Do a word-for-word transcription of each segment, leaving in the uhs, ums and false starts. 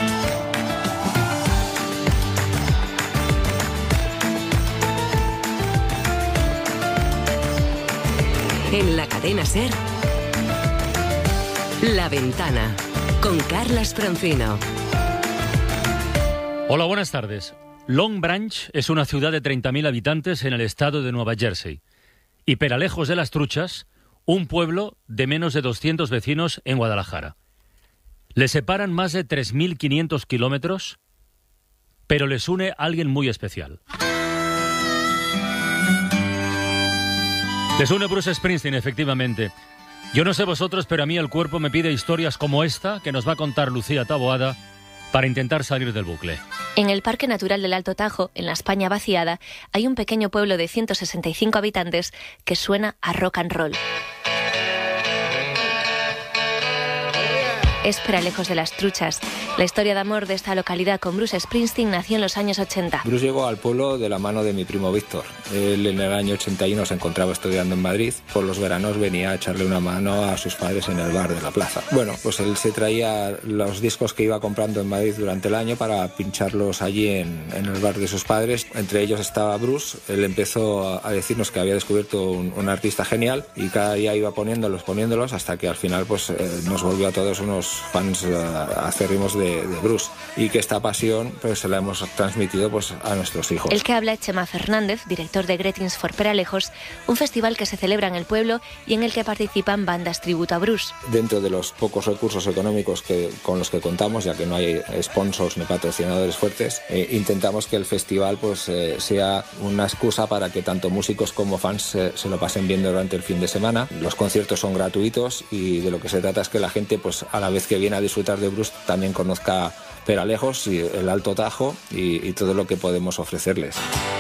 En la cadena SER, La Ventana, con Carlas Francino. Hola, buenas tardes. Long Branch es una ciudad de treinta mil habitantes en el estado de Nueva Jersey. Y Peralejos de las Truchas, un pueblo de menos de doscientos vecinos en Guadalajara. Les separan más de tres mil quinientos kilómetros, pero les une alguien muy especial. Les une Bruce Springsteen, efectivamente. Yo no sé vosotros, pero a mí el cuerpo me pide historias como esta que nos va a contar Lucía Taboada para intentar salir del bucle. En el Parque Natural del Alto Tajo, en la España vaciada, hay un pequeño pueblo de ciento sesenta y cinco habitantes que suena a rock and roll. Es Peralejos de las Truchas. La historia de amor de esta localidad con Bruce Springsteen nació en los años ochenta. Bruce llegó al pueblo de la mano de mi primo Víctor. Él en el año ochenta y uno se encontraba estudiando en Madrid. Por los veranos venía a echarle una mano a sus padres en el bar de la plaza. Bueno, pues él se traía los discos que iba comprando en Madrid durante el año para pincharlos allí en, en el bar de sus padres. Entre ellos estaba Bruce. Él empezó a decirnos que había descubierto un, un artista genial y cada día iba poniéndolos, poniéndolos hasta que al final pues eh, nos volvió a todos unos fans uh, acérrimos de, de Bruce, y que esta pasión pues se la hemos transmitido pues a nuestros hijos. El que habla es Chema Fernández, director de Greetings for Peralejos, un festival que se celebra en el pueblo y en el que participan bandas tributo a Bruce. Dentro de los pocos recursos económicos que, con los que contamos, ya que no hay sponsors ni patrocinadores fuertes, eh, intentamos que el festival pues eh, sea una excusa para que tanto músicos como fans eh, se lo pasen bien durante el fin de semana. Los conciertos son gratuitos y de lo que se trata es que la gente pues a la vez que viene a disfrutar de Bruce también conozca Peralejos y el Alto Tajo y, y todo lo que podemos ofrecerles.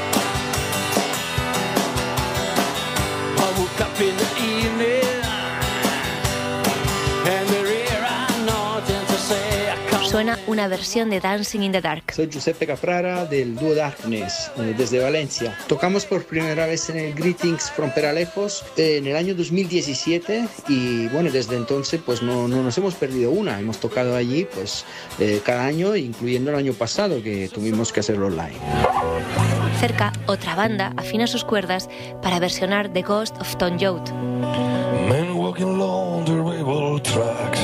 Suena una versión de Dancing in the Dark. Soy Giuseppe Caprara del dúo Darkness, eh, desde Valencia. Tocamos por primera vez en el Greetings from Peralejos eh, en el año dos mil diecisiete y bueno, desde entonces pues no, no nos hemos perdido una. Hemos tocado allí pues eh, cada año, incluyendo el año pasado que tuvimos que hacerlo online. Cerca, otra banda afina sus cuerdas para versionar The Ghost of Tom Joad. Men walking along the railroad tracks.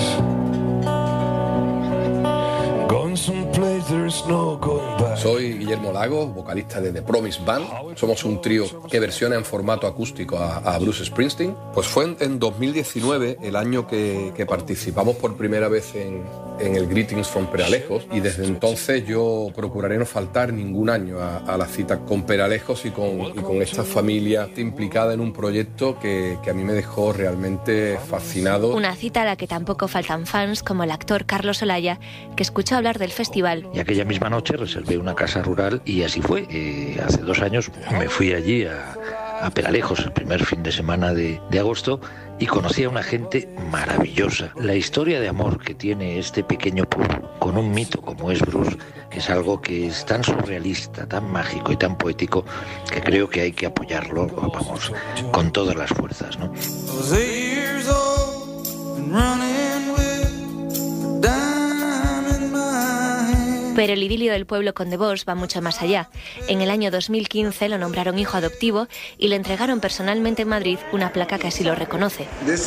Soy Guillermo Lago, vocalista de The Promise Band. Somos un trío que versiona en formato acústico a, a Bruce Springsteen. Pues fue en, en dos mil diecinueve el año que, que participamos por primera vez en, en el Greetings from Peralejos, y desde entonces yo procuraré no faltar ningún año a, a la cita con Peralejos y con, y con esta familia implicada en un proyecto que, que a mí me dejó realmente fascinado. Una cita a la que tampoco faltan fans como el actor Carlos Olaya, que escuchó hablar del festival. Y aquella misma noche reservé una casa rural y así fue. Eh, hace dos años me fui allí a, a Peralejos el primer fin de semana de, de agosto y conocí a una gente maravillosa. La historia de amor que tiene este pequeño pueblo con un mito como es Bruce es algo que es tan surrealista, tan mágico y tan poético que creo que hay que apoyarlo, vamos, con todas las fuerzas, ¿no? Pero el idilio del pueblo con The Boss va mucho más allá. En el año dos mil quince lo nombraron hijo adoptivo y le entregaron personalmente en Madrid una placa que así lo reconoce.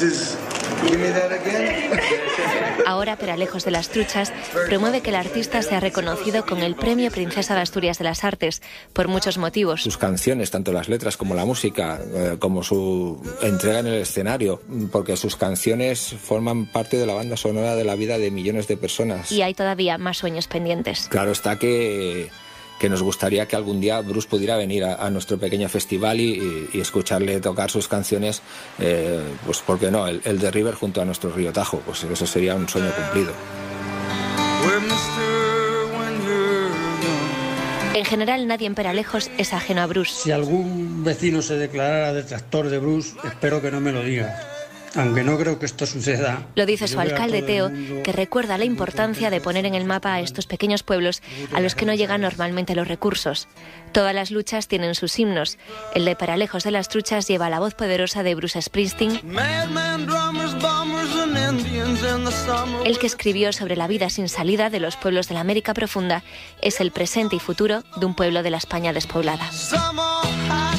Ahora Peralejos de las Truchas promueve que el artista sea reconocido con el Premio Princesa de Asturias de las Artes, por muchos motivos. Sus canciones, tanto las letras como la música, eh, como su entrega en el escenario, porque sus canciones forman parte de la banda sonora de la vida de millones de personas. Y hay todavía más sueños pendientes. Claro está que... que nos gustaría que algún día Bruce pudiera venir a, a nuestro pequeño festival y, y, y escucharle tocar sus canciones, eh, pues ¿por qué no? El, el de River junto a nuestro río Tajo, pues eso sería un sueño cumplido. En general, nadie en Peralejos es ajeno a Bruce. Si algún vecino se declarara detractor de Bruce, espero que no me lo diga. Aunque no creo que esto suceda. Lo dice su alcalde Teo, que recuerda la importancia de poner en el mapa a estos pequeños pueblos a los que no llegan normalmente los recursos. Todas las luchas tienen sus himnos. El de Peralejos de las Truchas lleva la voz poderosa de Bruce Springsteen. El que escribió sobre la vida sin salida de los pueblos de la América profunda es el presente y futuro de un pueblo de la España despoblada.